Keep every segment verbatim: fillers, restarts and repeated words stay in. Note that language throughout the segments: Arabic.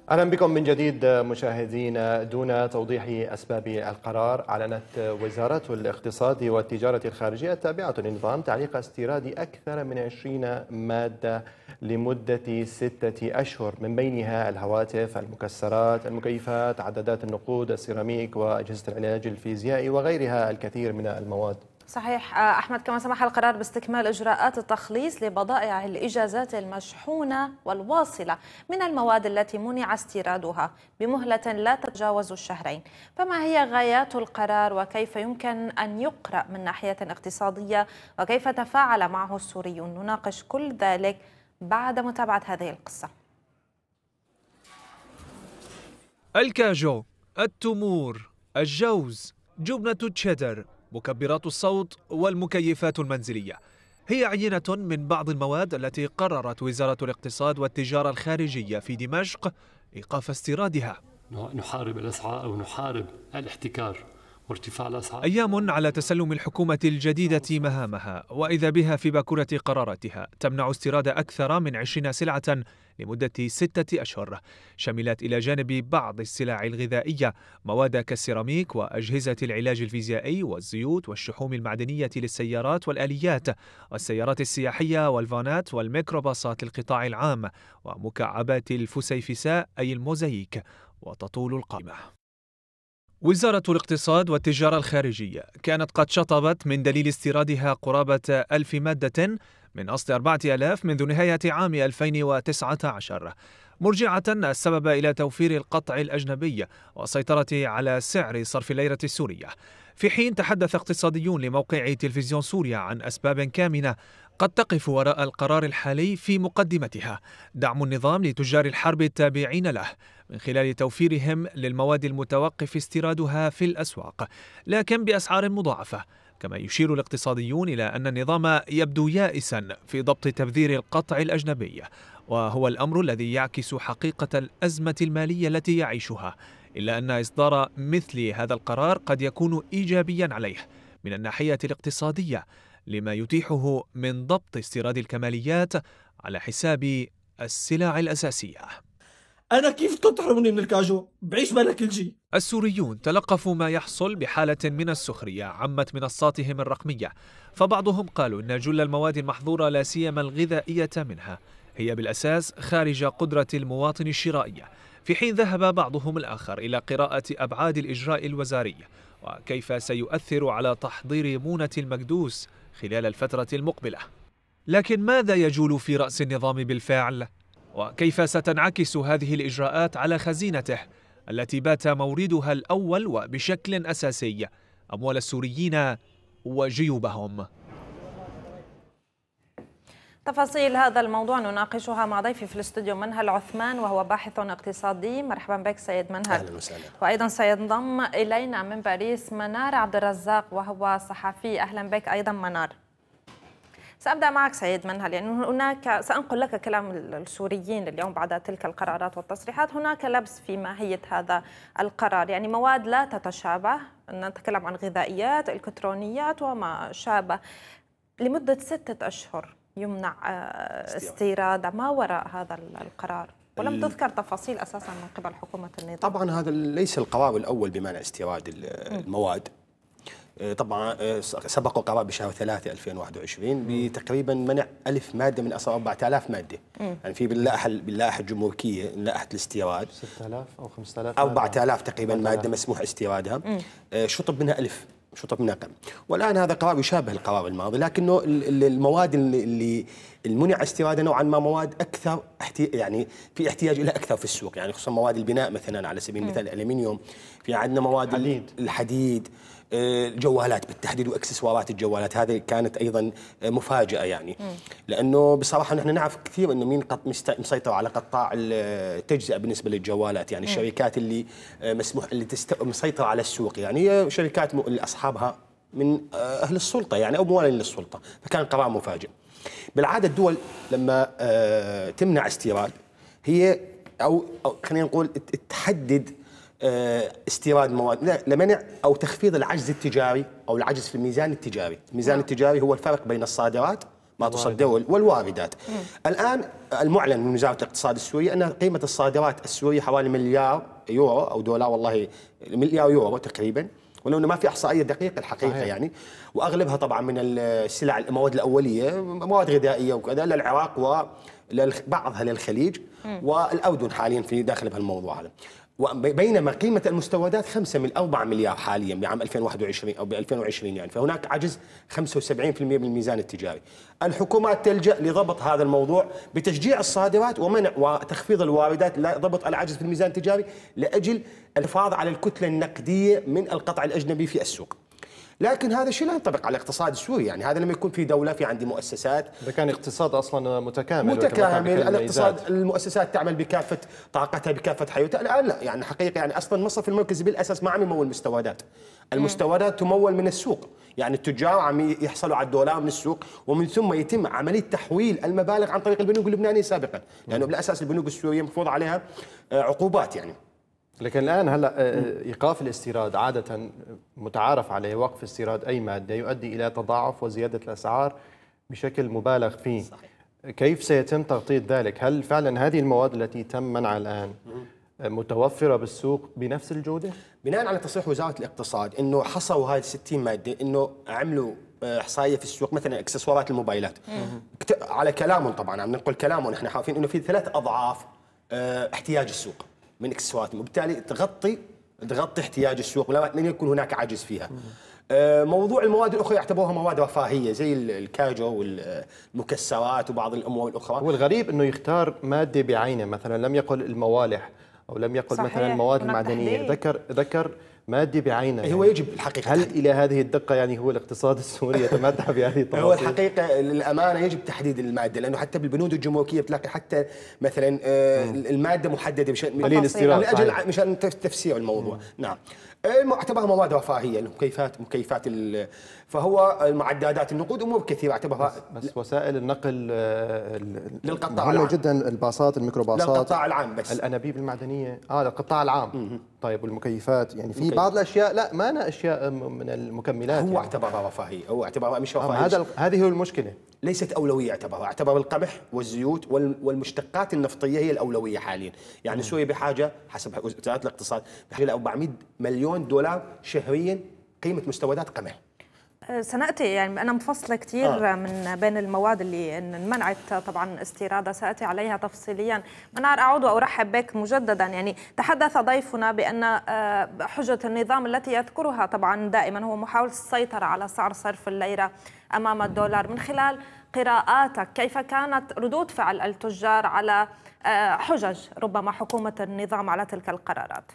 أهلا بكم من جديد مشاهدينا. دون توضيح أسباب القرار، أعلنت وزارة الاقتصاد والتجارة الخارجية التابعة للنظام تعليق استيراد أكثر من عشرين مادة لمدة ستة أشهر، من بينها الهواتف، المكسرات، المكيفات، عدادات النقود، السيراميك وأجهزة العلاج الفيزيائي وغيرها الكثير من المواد. صحيح أحمد، كما سمح القرار باستكمال إجراءات التخليص لبضائع الإجازات المشحونة والواصلة من المواد التي منع استيرادها بمهلة لا تتجاوز الشهرين. فما هي غايات القرار وكيف يمكن أن يقرأ من ناحية اقتصادية وكيف تفاعل معه السوريون؟ نناقش كل ذلك بعد متابعة هذه القصة. الكاجو، التمور، الجوز، جبنة تشيدر، مكبرات الصوت والمكيفات المنزلية هي عينة من بعض المواد التي قررت وزارة الاقتصاد والتجارة الخارجية في دمشق إيقاف استيرادها. نحارب الأسعار أو نحارب الاحتكار وارتفاع الأسعار. أيام على تسلم الحكومة الجديدة مهامها، وإذا بها في باكورة قراراتها تمنع استيراد أكثر من عشرين سلعة لمدة ستة أشهر، شملت إلى جانب بعض السلع الغذائية مواد كالسيراميك وأجهزة العلاج الفيزيائي والزيوت والشحوم المعدنية للسيارات والآليات والسيارات السياحية والفانات والميكروباصات للقطاع العام ومكعبات الفسيفساء أي الموزايك، وتطول القائمة. وزارة الاقتصاد والتجارة الخارجية كانت قد شطبت من دليل استيرادها قرابة ألف مادة من أصل أربعة آلاف منذ نهاية عام ألفين وتسعة عشر، مرجعة السبب إلى توفير القطع الأجنبي والسيطرة على سعر صرف الليرة السورية، في حين تحدث اقتصاديون لموقع تلفزيون سوريا عن أسباب كامنة قد تقف وراء القرار الحالي في مقدمتها: دعم النظام لتجار الحرب التابعين له من خلال توفيرهم للمواد المتوقف استيرادها في الأسواق، لكن بأسعار مضاعفة. كما يشير الاقتصاديون إلى أن النظام يبدو يائسا في ضبط تبذير القطع الأجنبي، وهو الأمر الذي يعكس حقيقة الأزمة المالية التي يعيشها، إلا أن إصدار مثل هذا القرار قد يكون إيجابيا عليه من الناحية الاقتصادية، لما يتيحه من ضبط استيراد الكماليات على حساب السلع الأساسية. أنا كيف تطحرمني من الكاجو؟ بعيش بالك الجي. السوريون تلقفوا ما يحصل بحالة من السخرية عمت منصاتهم الرقمية، فبعضهم قالوا إن جل المواد المحظورة لا سيما الغذائية منها هي بالأساس خارج قدرة المواطن الشرائية، في حين ذهب بعضهم الآخر إلى قراءة أبعاد الإجراء الوزاري وكيف سيؤثر على تحضير مونة المكدوس خلال الفترة المقبلة. لكن ماذا يجول في رأس النظام بالفعل؟ وكيف ستنعكس هذه الإجراءات على خزينته التي بات موردها الأول وبشكل أساسي أموال السوريين وجيوبهم؟ تفاصيل هذا الموضوع نناقشها مع ضيفي في الاستوديو منهل عثمان، وهو باحث اقتصادي. مرحبا بك سيد منهل. أهلا وسهلا. وأيضا سينضم إلينا من باريس منار عبد الرزاق وهو صحفي. أهلا بك أيضا منار. سأبدأ معك سيد منهل، يعني هناك سأنقل لك كلام السوريين اليوم بعد تلك القرارات والتصريحات. هناك لبس في ماهية هذا القرار، يعني مواد لا تتشابه، نتكلم عن غذائيات، الكترونيات وما شابه، لمدة ستة أشهر يمنع استيراد. ما وراء هذا القرار؟ ولم تذكر تفاصيل أساسا من قبل حكومة النظام. طبعا هذا ليس القرار الأول بمنع استيراد المواد. طبعا سبق القرار بشهر ثلاثة ألفين وواحد وعشرين بتقريبا منع ألف مادة من أصل أربعة آلاف مادة. مم. يعني في باللائحة باللائحة الجمركية لائحة الاستيراد ستة آلاف أو خمسة آلاف أربعة آلاف تقريبا مادة مسموح استيرادها. مم. شطب منها ألف، شطب منها قم. والآن هذا قرار يشابه القرار الماضي، لكنه المواد اللي المنع استيرادها نوعا ما مواد اكثر يعني في احتياج الى اكثر في السوق، يعني خصوصا مواد البناء مثلا على سبيل المثال الالمنيوم، في عندنا مواد الحديد, الحديد الجوالات بالتحديد واكسسوارات الجوالات. هذه كانت ايضا مفاجاه يعني، لانه بصراحه نحن نعرف كثير انه مين مسيطر على قطاع التجزئه بالنسبه للجوالات، يعني الشركات اللي مسموح اللي تست... مسيطره على السوق، يعني هي شركات اللي اصحابها من اهل السلطه يعني او موالين للسلطه، فكان قرار مفاجئ. بالعاده الدول لما تمنع استيراد هي او, أو خلينا نقول تحدد استيراد مواد لمنع او تخفيض العجز التجاري او العجز في الميزان التجاري. الميزان التجاري هو الفرق بين الصادرات ما تصدر والواردات. الآن المعلن من وزارة الاقتصاد السورية أن قيمة الصادرات السورية حوالي مليار يورو أو دولار، والله مليار يورو تقريبا، ولو انه ما في احصائيه دقيقه الحقيقه صحيح. يعني واغلبها طبعا من السلع المواد الاوليه، مواد غذائيه وكذا، للعراق وبعضها للخليج والاردن حاليا في داخل بهالموضوع هذا. بينما قيمه المستوردات خمسة من أربعة مليار حاليا بعام ألفين وواحد وعشرين او ب ألفين وعشرين، يعني فهناك عجز خمسة وسبعين بالمئة من الميزان التجاري. الحكومات تلجا لضبط هذا الموضوع بتشجيع الصادرات ومنع وتخفيض الواردات لضبط العجز في الميزان التجاري لاجل الحفاظ على الكتله النقديه من القطع الاجنبي في السوق. لكن هذا الشيء لا ينطبق على الاقتصاد السوري، يعني هذا لما يكون في دوله في عندي مؤسسات. اذا كان اقتصاد اصلا متكامل متكامل الاقتصاد، المؤسسات تعمل بكافه طاقتها بكافه حيوتها. الان لا، يعني حقيقه يعني اصلا المصرف المركزي بالاساس ما عم يمول مستوردات، المستوردات تمول من السوق، يعني التجار عم يحصلوا على الدولار من السوق ومن ثم يتم عمليه تحويل المبالغ عن طريق البنوك اللبنانيه سابقا، لانه يعني بالاساس البنوك السوريه مفروض عليها عقوبات يعني. لكن الآن هلا إيقاف الاستيراد عادة متعارف عليه، وقف استيراد أي مادة يؤدي إلى تضاعف وزيادة الأسعار بشكل مبالغ فيه. صحيح. كيف سيتم تغطية ذلك؟ هل فعلا هذه المواد التي تم منعها الآن متوفرة بالسوق بنفس الجودة؟ بناء على تصريح وزارة الاقتصاد إنه حصروا هذه ستين مادة، إنه عملوا إحصائية في السوق مثلا إكسسوارات الموبايلات. على كلامهم طبعا، عم ننقل كلامهم، نحن عارفين إنه في ثلاث أضعاف احتياج السوق من اكسسوارات، وبالتالي تغطي تغطي احتياج السوق ولا لن يكون هناك عجز فيها. موضوع المواد الاخرى يعتبروها مواد رفاهيه زي الكاجو والمكسرات وبعض الامور الاخرى. والغريب انه يختار ماده بعينه، مثلا لم يقل الموالح او لم يقل صحيح. مثلا المواد المعدنيه، تحديد. ذكر ذكر ماده بعينه. هو يعني يجب الحقيقه، هل الى هذه الدقه يعني هو الاقتصاد السوري يتمتع بهذه التفاصيل؟ هو الحقيقه للامانه يجب تحديد الماده، لانه حتى بالبنود الجمركيه بتلاقي حتى مثلا الماده محدده مشان دليل استيراد من اجل مشان تفسير الموضوع. مم. نعم، اعتبرها مواد رفاهيه، المكيفات مكيفات فهو المعدات النقود امور كثيره اعتبرها. بس, بس وسائل النقل للقطاع العام جدا، الباصات، الميكروباصات للقطاع العام، بس الانابيب المعدنيه اه للقطاع العام. مم. طيب والمكيفات يعني في مكيف. بعض الاشياء لا ما أنا اشياء من المكملات، هو يعني. اعتبرها رفاهيه، هو اعتبرها مش رفاهيه. آه هذا هذه هو المشكله، ليست اولويه. اعتبرها اعتبر القمح والزيوت والمشتقات النفطيه هي الاولويه حاليا، يعني سوريا بحاجه حسب وزاره الاقتصاد بحاجه ل أربعمئة مليون دولار شهريا قيمه مستوردات قمح. سنأتي، يعني أنا مفصلة كثير آه. من بين المواد اللي منعت طبعا استيرادها، سأتي عليها تفصيليا. منار، أعود وأرحب بك مجددا. يعني تحدث ضيفنا بأن حجة النظام التي يذكرها طبعا دائما هو محاولة السيطرة على سعر صرف الليرة أمام الدولار. من خلال قراءاتك كيف كانت ردود فعل التجار على حجج ربما حكومة النظام على تلك القرارات؟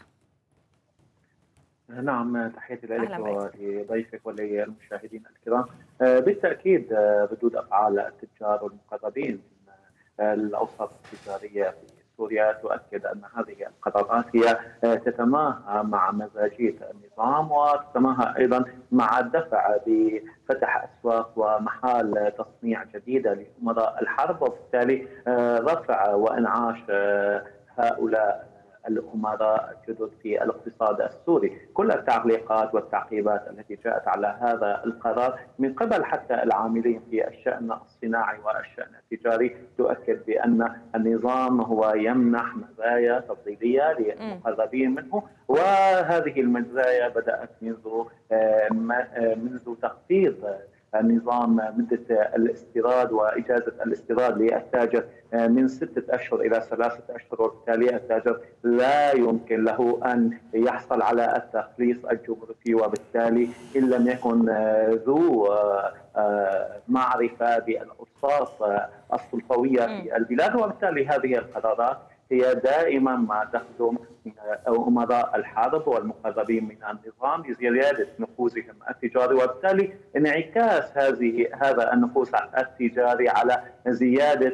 نعم، تحياتي لك ولضيفك وللمشاهدين الكرام. بالتأكيد ردود أفعال التجار والمقربين من الأوساط التجارية في سوريا تؤكد أن هذه القرارات هي تتماهى مع مزاجية النظام وتتماهى أيضا مع الدفع بفتح أسواق ومحال تصنيع جديدة لأمراء الحرب، وبالتالي رفع وإنعاش هؤلاء الأمراء الجدد في الاقتصاد السوري. كل التعليقات والتعقيبات التي جاءت على هذا القرار من قبل حتى العاملين في الشأن الصناعي والشأن التجاري تؤكد بأن النظام هو يمنح مزايا تفضيلية للمقربين منه، وهذه المزايا بدأت منذ منذ تخفيض النظام مدة الاستيراد وإجازة الاستيراد للتاجر من ستة أشهر إلى ثلاثة أشهر، وبالتالي التاجر لا يمكن له أن يحصل على التخليص الجمركي، وبالتالي إن لم يكن ذو معرفة بالأوساط السلطوية في البلاد. وبالتالي هذه القرارات هي دائما ما تخدم أمراء الحرب والمقربين من النظام لزيادة نفوذهم التجاري، وبالتالي انعكاس هذه هذا النفوذ التجاري على زيادة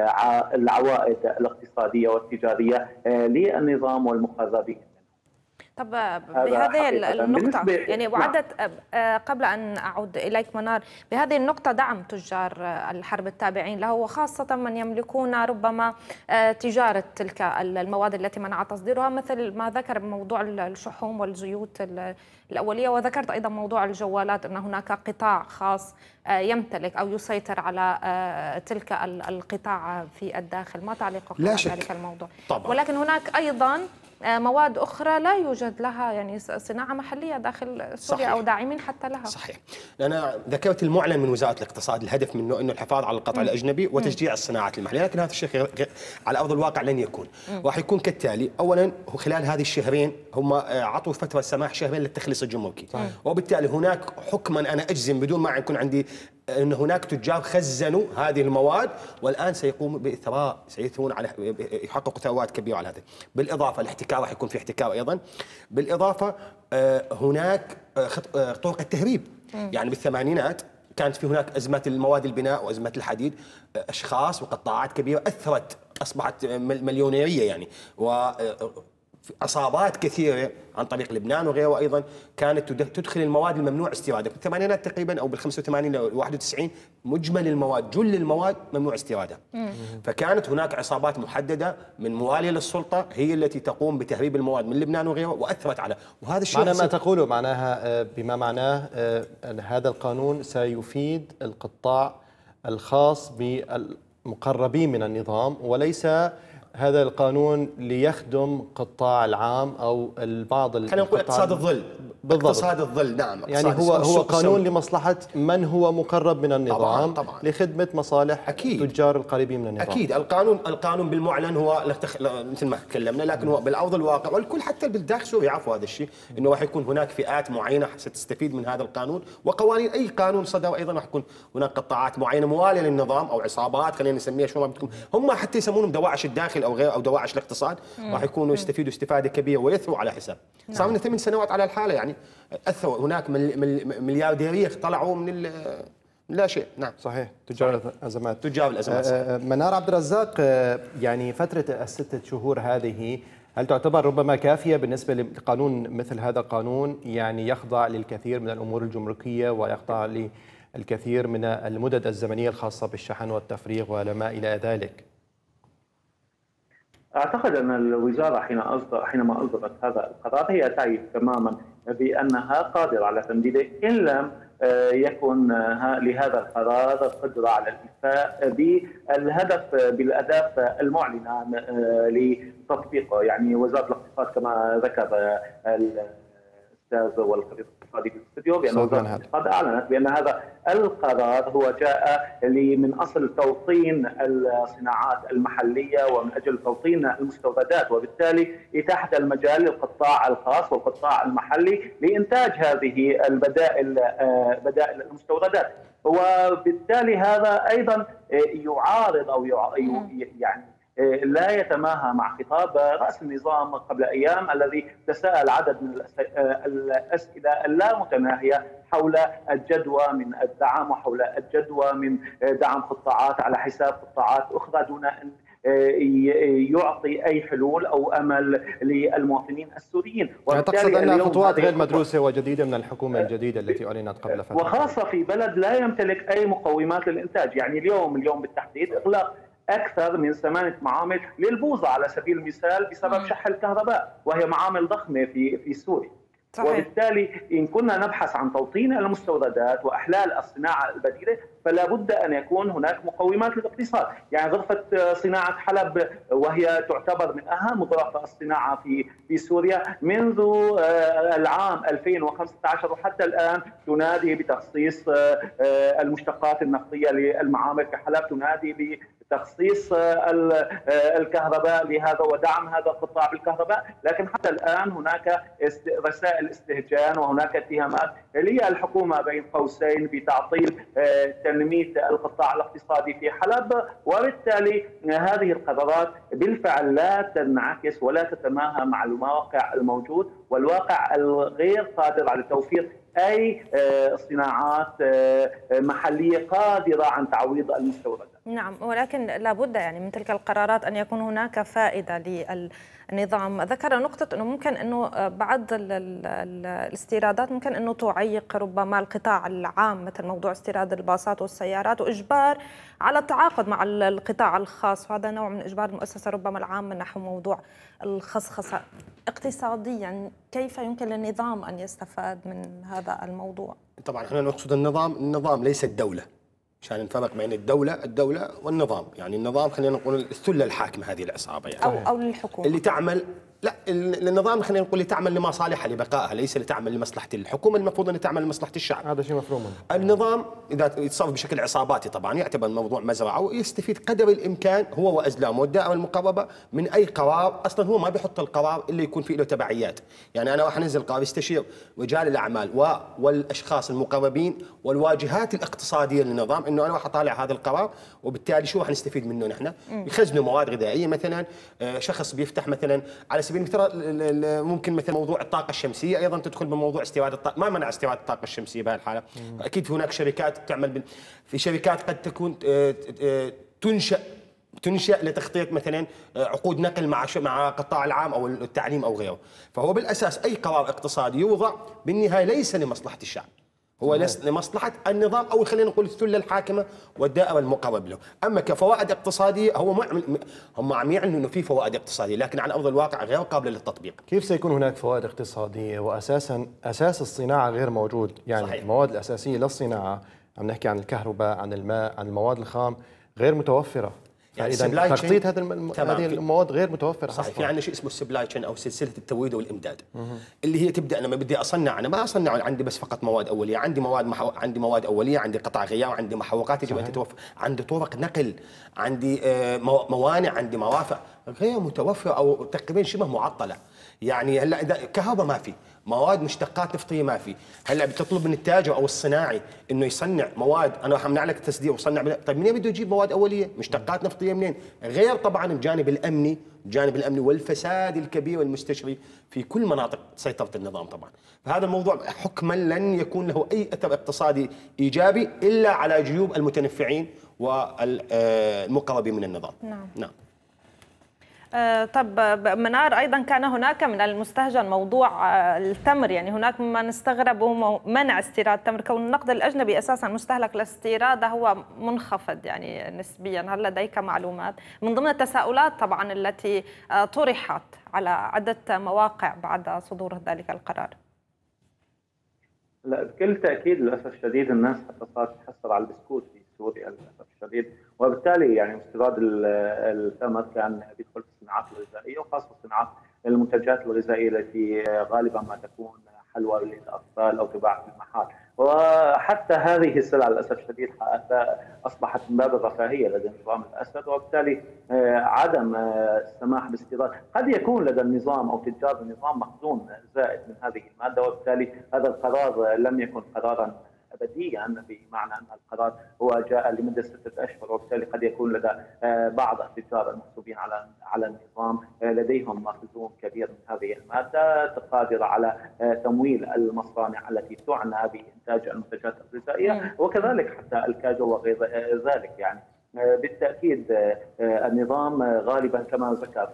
العوائد الاقتصادية والتجارية للنظام والمقربين. طب بهذه النقطة يعني وعدت قبل أن أعود إليك منار، بهذه النقطة دعم تجار الحرب التابعين له وخاصة من يملكون ربما تجارة تلك المواد التي منع تصديرها، مثل ما ذكر بموضوع الشحوم والزيوت الأولية، وذكرت أيضا موضوع الجوالات أن هناك قطاع خاص يمتلك أو يسيطر على تلك القطاع في الداخل. ما تعليقك على ذلك الموضوع؟ طبعا. ولكن هناك أيضا مواد أخرى لا يوجد لها يعني صناعة محلية داخل سوريا أو داعمين حتى لها. صحيح. أنا ذكرت المعلن من وزارة الاقتصاد، الهدف منه أنه الحفاظ على القطاع م. الأجنبي وتشجيع الصناعات المحلية، لكن هذا الشيء على أرض الواقع لن يكون. راح يكون كالتالي: أولا خلال هذه الشهرين هم عطوا فترة سماح شهرين للتخليص الجمركي، وبالتالي هناك حكما أنا أجزم بدون ما يكون عندي أن هناك تجار خزنوا هذه المواد والآن سيقوموا بإثراء، سيثرون على يحققوا ثروات كبيرة على هذا. بالإضافة الاحتكار راح يكون في احتكار أيضا. بالإضافة هناك طرق التهريب، يعني بالثمانينات كانت في هناك أزمة المواد البناء وأزمة الحديد، أشخاص وقطاعات كبيرة أثرت أصبحت مليونيرية يعني، و عصابات كثيرة عن طريق لبنان وغيره أيضا كانت تدخل المواد الممنوع استيرادها. في الثمانينات تقريبا أو بالخمسة وثمانين إلى واحد وتسعين مجمل المواد جل المواد ممنوع استيرادها. فكانت هناك عصابات محددة من موالية للسلطة هي التي تقوم بتهريب المواد من لبنان وغيره وأثرت على وهذا الشيء. معنى ما تقوله معناها بما معناه أن هذا القانون سيفيد القطاع الخاص بالمقربين من النظام، وليس هذا القانون ليخدم قطاع العام او البعض. خلينا نقول اقتصاد الظل. بالضبط. اقتصاد الظل، نعم. يعني هو هو قانون لمصلحه من هو مقرب من النظام، طبعاً طبعاً. لخدمه مصالح أكيد. تجار القريبين من النظام. اكيد. القانون القانون بالمعلن هو لتخ... مثل ما تكلمنا، لكن هو بالارض الواقع والكل حتى بالداخل سوريا يعرفوا هذا الشيء، انه راح يكون هناك فئات معينه ستستفيد من هذا القانون، وقوانين اي قانون صدر ايضا راح يكون هناك قطاعات معينه مواليه للنظام او عصابات، خلينا نسميها شو ما بدكم، هم حتى يسمونهم دواعش الداخل او غير او دواعش الاقتصاد، راح يكونوا يستفيدوا استفاده كبيره ويثروا على حساب. صار لنا ثمان سنوات على الحاله يعني، اثروا هناك مليارديريه طلعوا من من لا شيء. نعم صحيح. تجار الازمات. تجار الازمات. آه منار عبد الرزاق، يعني فتره الستة شهور هذه هل تعتبر ربما كافيه بالنسبه لقانون مثل هذا القانون؟ يعني يخضع للكثير من الامور الجمركيه ويخضع للكثير من المدد الزمنيه الخاصه بالشحن والتفريغ وما الى ذلك. أعتقد أن الوزارة حين أصدر حينما أصدرت هذا القرار هي تعرف تماما بأنها قادرة على تمديده، إن لم يكن لهذا القرار قدرة على الإيفاء بالهدف بالأهداف المعلنة لتطبيقه. يعني وزارة الاقتصاد كما ذكر الأستاذ والخبير الاقتصادي في الاستوديو بأن وزارة الاقتصاد أعلنت بأن هذا القرار هو جاء من أصل توطين الصناعات المحلية ومن أجل توطين المستوردات، وبالتالي إتاحة المجال للقطاع الخاص والقطاع المحلي لإنتاج هذه البدائل بدائل المستوردات. وبالتالي هذا أيضا يعارض أو يعني لا يتماهى مع خطاب رأس النظام قبل أيام الذي تساءل عدد من الأسئلة اللامتناهية حول الجدوى من الدعم وحول الجدوى من دعم قطاعات على حساب قطاعات أخرى دون أن يعطي أي حلول أو أمل للمواطنين السوريين. يعني تقصد أنها خطوات غير مدروسة وجديدة من الحكومة الجديدة التي أعلنت قبل فترة، وخاصة في بلد لا يمتلك أي مقومات للإنتاج. يعني اليوم اليوم بالتحديد إغلاق أكثر من ثمانية معامل للبوظة على سبيل المثال بسبب شح الكهرباء، وهي معامل ضخمة في في سوريا. صحيح. وبالتالي إن كنا نبحث عن توطين المستوردات وإحلال الصناعة البديلة فلا بد أن يكون هناك مقومات للاقتصاد. يعني غرفة صناعة حلب وهي تعتبر من أهم غرف الصناعة في في سوريا منذ العام ألفين وخمسة عشر وحتى الآن تنادي بتخصيص المشتقات النفطية للمعامل في حلب، تنادي بتخصيص الكهرباء لهذا ودعم هذا القطاع بالكهرباء، لكن حتى الآن هناك رسائل استهجان وهناك اتهامات للحكومة بين قوسين بتعطيل تنمية القطاع الاقتصادي في حلب. وبالتالي هذه القرارات بالفعل لا تنعكس ولا تتماهى مع الواقع الموجود والواقع الغير قادر على توفير أي صناعات محلية قادرة عن تعويض المستوردات. نعم، ولكن لابد يعني من تلك القرارات أن يكون هناك فائدة للنظام. ذكر نقطة أنه ممكن أنه بعض الاستيرادات ممكن أنه تعيق ربما القطاع العام، مثل موضوع استيراد الباصات والسيارات وإجبار على التعاقد مع القطاع الخاص، وهذا نوع من إجبار المؤسسة ربما العامة نحو موضوع الخصخصة. اقتصاديا كيف يمكن للنظام أن يستفاد من هذا الموضوع؟ طبعا احنا نقصد النظام، النظام ليس الدولة، عشان نفرق بين الدولة الدولة والنظام. يعني النظام خلينا نقول السلة الحاكمة هذه العصابة يعني أو أو للحكومة اللي تعمل، لا النظام خلينا نقول اللي تعمل لمصالحها لبقائها، ليس لتعمل لمصلحة الحكومة. المفروض أن تعمل لمصلحة الشعب، هذا شيء مفروض. النظام إذا يتصرف بشكل عصاباتي طبعا يعتبر الموضوع مزرعة، ويستفيد قدر الإمكان هو وأزلامه والدائرة المقربة من أي قرار. أصلا هو ما بيحط القرار إلا يكون فيه له تبعيات. يعني أنا راح أنزل قرار يستشير رجال الأعمال والأشخاص المقربين والواجهات الاقتصادية للنظام إنه أنا راح أطالع هذا القرار، وبالتالي شو راح نستفيد منه نحن؟ يخزنوا مواد غذائية مثلا، شخص بيفتح مثلا على سبيل المثال ممكن مثلا موضوع الطاقة الشمسية أيضا تدخل بموضوع استيراد الطاقة. ما منع استيراد الطاقة الشمسية بهالحالة. أكيد هناك شركات تعمل بال... في شركات قد تكون تنشأ تنشأ لتخطيط مثلا عقود نقل مع مع القطاع العام أو التعليم أو غيره. فهو بالأساس أي قرار اقتصادي يوضع بالنهاية ليس لمصلحة الشعب، هو لمصلحة النظام أو خلينا نقول السلة الحاكمة والدائرة المقرب له. أما كفوائد اقتصادية هو هم عم يعلنوا إنه في فوائد اقتصادية، لكن على أرض الواقع غير قابلة للتطبيق. كيف سيكون هناك فوائد اقتصادية وأساسا أساس الصناعة غير موجود؟ يعني صحيح. المواد الأساسية للصناعة، عم نحكي عن الكهرباء، عن الماء، عن المواد الخام غير متوفرة. يعني إذا تخطيط هذه هذه المواد غير متوفره. صحيح. في عندنا شيء اسمه السبلاي تشين او سلسله التوريد والامداد، اللي هي تبدا لما بدي اصنع، انا ما اصنع عندي بس فقط مواد اوليه، عندي مواد محو... عندي مواد اوليه، عندي قطع غيار، عندي محروقات يجب ان تتوفر، عندي طرق نقل، عندي موانع، عندي مرافق غير متوفره او تقريبا شبه معطله. يعني هلا اذا كهرباء ما في، مواد مشتقات نفطيه ما في، هلا بتطلب من التاجر او الصناعي انه يصنع مواد، انا راح امنع لك التصدير وصنع بنا. طيب منين بده يجيب مواد اوليه مشتقات نفطيه منين؟ غير طبعا الجانب الامني، الجانب الامني والفساد الكبير والمستشري في كل مناطق سيطره النظام طبعا. فهذا الموضوع حكما لن يكون له اي اثر اقتصادي ايجابي الا على جيوب المتنفعين والمقربين من النظام. نعم. نعم. طب منار، أيضا كان هناك من المستهجن موضوع التمر، يعني هناك من استغربوا منع استيراد التمر كون النقد الأجنبي أساسا مستهلك لاستيراد هو منخفض يعني نسبيا. هل لديك معلومات من ضمن التساؤلات طبعا التي طرحت على عدة مواقع بعد صدور ذلك القرار؟ لا بكل تأكيد للأسف الشديد الناس حتى صارت تحصل على البسكوت في سوريا للأسف الشديد، وبالتالي يعني استيراد التمر كان بيدخل في الصناعات الغذائية وخاصة صناعات المنتجات الغذائية التي غالبا ما تكون حلوى للأطفال أو تباع في المحال. وحتى هذه السلع للأسف الشديد أصبحت من باب الرفاهية لدى نظام الأسد، وبالتالي عدم السماح باستيراد قد يكون لدى النظام أو تجار النظام مخزون زائد من هذه المادة، وبالتالي هذا القرار لم يكن قرارا أبديا، بمعنى أن القرار هو جاء لمدة ستة أشهر، وبالتالي قد يكون لدى بعض التجار المحسوبين على على النظام لديهم مخزون كبير من هذه المادة قادرة على تمويل المصانع التي تعنى بإنتاج المنتجات الغذائية، وكذلك حتى الكاجو وغير ذلك. يعني بالتأكيد النظام غالبا كما ذكر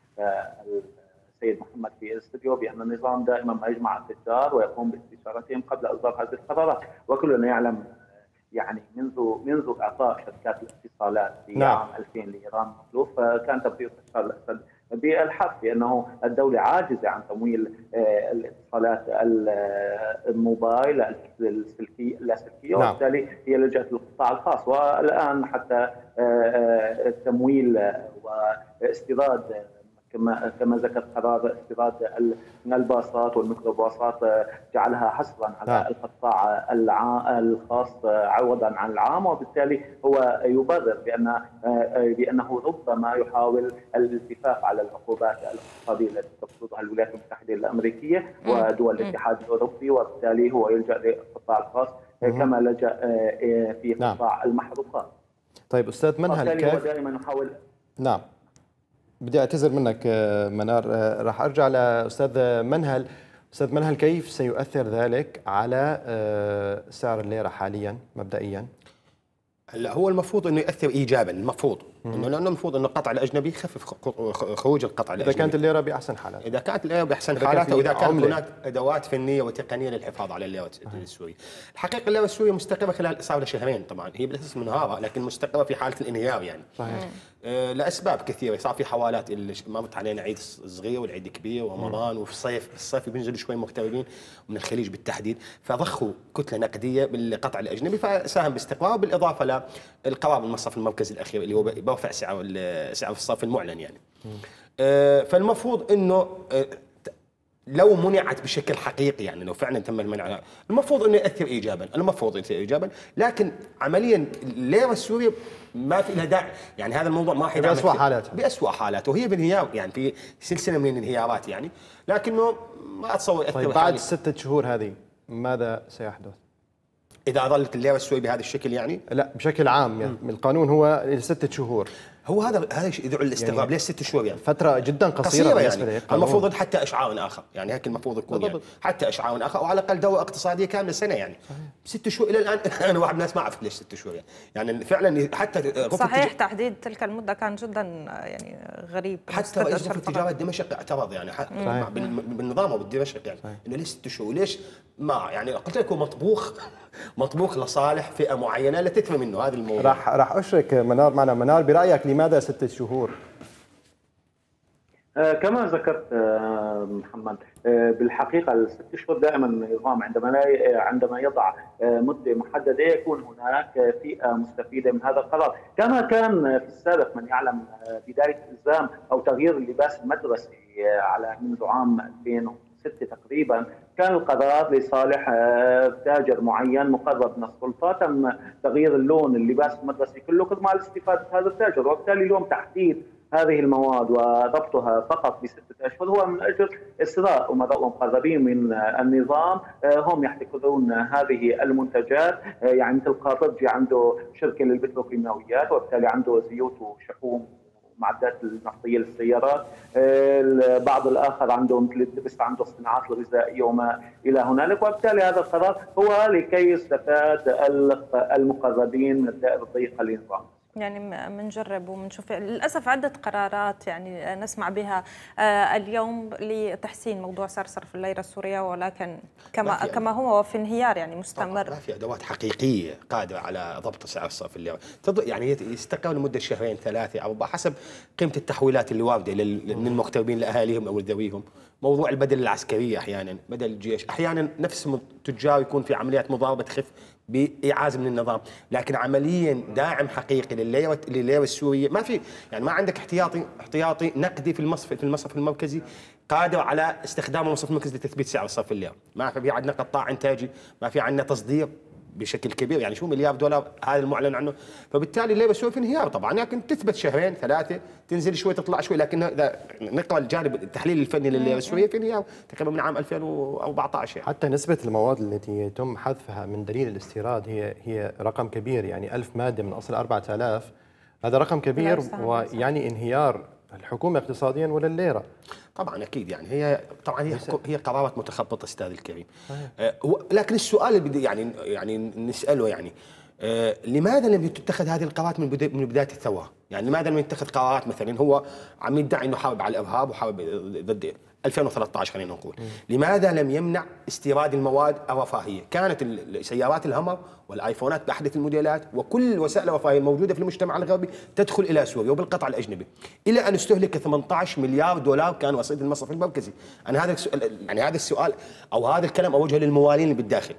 السيد محمد في الاستوديو بأن النظام دائما ما يجمع التجار ويقوم باستشارتهم قبل إصدار هذه القرارات، وكلنا يعلم يعني منذ منذ إعطاء شركات الاتصالات في نعم. عام ألفين لإيران مخلوف كان تبرير بشار الأسد بالحق بأنه الدولة عاجزة عن تمويل الاتصالات الموبايل السلكية اللاسلكية، نعم. وبالتالي هي لجأت للقطاع الخاص، والآن حتى تمويل واستيراد كما كما ذكر قرار استيراد الباصات والميكروباصات جعلها حصرا على نعم. القطاع الخاص عوضا عن العام، وبالتالي هو يبرر بان بانه ربما يحاول الالتفاف على العقوبات الاقتصاديه التي تفرضها الولايات المتحده الامريكيه ودول الاتحاد الاوروبي، وبالتالي هو يلجا للقطاع الخاص كما لجا في قطاع نعم. المحروقات. طيب استاذ منهل، كيف دائما نحاول نعم بدي اعتذر منك منار، راح ارجع لاستاذ منهل. استاذ منهل، كيف سيؤثر ذلك على سعر الليره حاليا مبدئيا؟ هلا هو المفروض انه ياثر ايجابا، المفروض انه لانه المفروض انه القطع الاجنبي يخفف خروج القطع الاجنبي اذا كانت الليره باحسن حالاتها، اذا كانت الليره باحسن حالاتها، واذا كانت عملة. هناك ادوات فنيه وتقنيه للحفاظ على الليره السوريه. الحقيقه الليره السوريه مستقره خلال صار لها شهرين، طبعا هي بالاساس منهاره لكن مستقره في حاله الانهيار يعني. صحيح. آه لاسباب كثيره، صار في حوالات اللي مرت علينا عيد صغير والعيد كبير ورمضان، وفي الصيف في الصيف بينزلوا شوي مغتربين من الخليج بالتحديد، فضخوا كتله نقديه بالقطع الاجنبي فساهم باستقراره، بالاضافه للقرار المصرف المركزي الاخير اللي هو برفع سعر سعر الصرف المعلن يعني. آه فالمفروض انه آه لو منعت بشكل حقيقي، يعني لو فعلا تم المنع، المفروض انه ياثر ايجابا، المفروض ياثر ايجابا، لكن عمليا الليره السوريه ما في لها داعي، يعني هذا الموضوع ما حيدعم بأسوأ حالاتها بأسوأ حالاتها، وهي بانهيار يعني في سلسله من الانهيارات يعني، لكنه ما اتصور ياثر. طيب بعد ستة شهور هذه ماذا سيحدث؟ اذا ظلت الليره السوريه بهذا الشكل يعني؟ لا بشكل عام يعني القانون هو لستة شهور. هو هذا هذا يدعو للاستغراب يعني ليش ست شهور يعني؟ فترة جدا قصيرة, قصيرة بالنسبة يعني. لي. المفروض حتى اشعار اخر، يعني هيك المفروض يكون يعني. حتى اشعار اخر، وعلى الاقل دوره اقتصاديه كامله سنه يعني. صحيح. ست شهور الى الان انا واحد من الناس ما اعرف ليش ست شهور يعني. يعني فعلا حتى صحيح التج... تحديد تلك المده كان جدا يعني غريب. حتى رئيس غرفه التجاره دمشق اعترض يعني بالنظام وبالدمشق يعني انه ليش ست شهور؟ ليش ما يعني قلت لك هو مطبوخ مطبوخ لصالح فئه معينه لا تكفى منه هذا الموضوع. راح راح اشرك منار معنا. منار برايك لماذا ستة شهور؟ آه كما ذكرت آه محمد، آه بالحقيقه الست شهور دائما النظام عندما لا عندما يضع آه مده محدده يكون هناك فئه مستفيده من هذا القرار، كما كان في السابق من يعلم آه بدايه الزام او تغيير اللباس المدرسي آه على منذ عام ألفين وستة تقريبا، كان القرار لصالح تاجر معين مقرب من السلطه، تم تغيير اللون اللباس المدرسي كله مع استفاده هذا التاجر، وبالتالي اليوم تحديد هذه المواد وضبطها فقط بستة اشهر هو من اجل اسراء امراء ومقربين من النظام هم يحتكرون هذه المنتجات، يعني مثل قاطبجي عنده شركه للبتروكيماويات وبالتالي عنده زيوت وشحوم معدات النفطيه للسيارات، البعض الاخر عنده مثل الدبس عنده الصناعات الغذائيه وما الى هنالك، وبالتالي هذا القرار هو لكي يستفاد المقربين من الدائره الضيقه للنظام. يعني بنجرب وبنشوف للاسف عده قرارات يعني نسمع بها اليوم لتحسين موضوع سعر صرف الليره السوريه، ولكن كما كما هو في انهيار يعني مستمر. ما في ادوات حقيقيه قادره على ضبط سعر صرف الليره، يعني يستقر لمده شهرين ثلاثه او حسب قيمه التحويلات اللي وارده من المغتربين لاهاليهم او لذويهم. موضوع البدل العسكريه احيانا، بدل الجيش، احيانا نفس التجار يكون في عمليات مضاربه تخف باعاز من النظام، لكن عمليا داعم حقيقي للليره للليره السوريه ما في، يعني ما عندك احتياطي احتياطي نقدي في المصرف في المصرف المركزي قادر على استخدام المصرف المركزي لتثبيت سعر صرف الليره، ما في عندنا قطاع انتاجي، ما في عندنا تصدير بشكل كبير، يعني شو مليار دولار هذا المعلن عنه، فبالتالي الليره السوريه في انهيار طبعا، لكن تثبت شهرين ثلاثه تنزل شوي تطلع شوي، لكن اذا نقرا الجانب التحليل الفني للليره السوريه في انهيار تقريبا من عام ألفين وأربعة عشر. حتى نسبه المواد التي يتم حذفها من دليل الاستيراد هي هي رقم كبير، يعني ألف ماده من اصل أربعة آلاف، هذا رقم كبير ويعني انهيار الحكومه اقتصاديا ولا الليره. طبعا اكيد يعني هي طبعا هي هي قرارات متخبطه استاذ الكريم. آه لكن السؤال اللي بدي يعني يعني نساله يعني آه لماذا لم تتخذ هذه القرارات من من بدايه الثوره؟ يعني لماذا لم يتخذ قرارات مثلا هو عم يدعي انه حارب على الارهاب وحارب ضد ألفين وثلاثة عشر خلينا نقول، لماذا لم يمنع استيراد المواد الرفاهيه؟ كانت سيارات الهمر والايفونات باحدث الموديلات وكل وسائل الرفاهيه الموجوده في المجتمع الغربي تدخل الى سوريا وبالقطع الاجنبي، الى ان استهلك ثمانية عشر مليار دولار كان رصيد المصرف المركزي. انا هذا السؤال يعني هذا السؤال او هذا الكلام اوجهه للموالين اللي بالداخل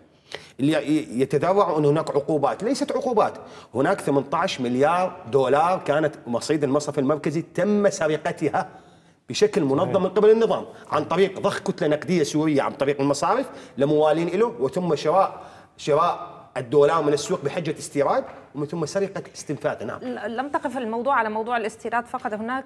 اللي يتذرعوا ان هناك عقوبات، ليست عقوبات، هناك ثمانية عشر مليار دولار كانت رصيد المصرف المركزي تم سرقتها بشكل منظم من قبل النظام عن طريق ضخ كتله نقديه سوريه عن طريق المصارف لموالين له، وثم شراء شراء الدولار من السوق بحجه استيراد، ومن ثم سرقه استنفاذ. نعم. لم تقف الموضوع على موضوع الاستيراد فقط، هناك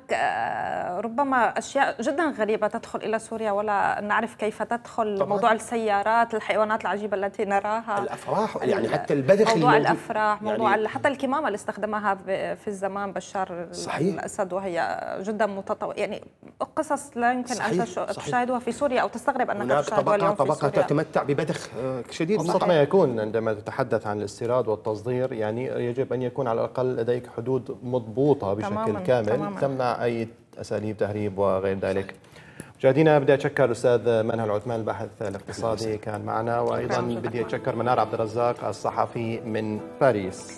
ربما اشياء جدا غريبه تدخل الى سوريا ولا نعرف كيف تدخل. طبعاً. موضوع السيارات، الحيوانات العجيبه التي نراها، الافراح يعني حتى البذخ، موضوع الافراح، موضوع يعني حتى الكمامه اللي استخدمها في الزمان بشار صحيح. الاسد وهي جدا متطور، يعني قصص لا يمكن صحيح. ان تشاهدها في سوريا او تستغرب انك تشاهدها اليوم في سوريا. طبقه تتمتع ببذخ شديد. ابسط ما يكون عندما تتحدث عن الاستيراد والتصدير، يعني يجب أن يكون على الأقل لديك حدود مضبوطة بشكل تماماً كامل تماماً. تمنع أي أساليب تهريب وغير ذلك. مشاهدينا بدي أتشكر الأستاذ منهل عثمان الباحث الاقتصادي كان معنا، وأيضا بدي أتشكر منار عبد الرزاق الصحفي من باريس.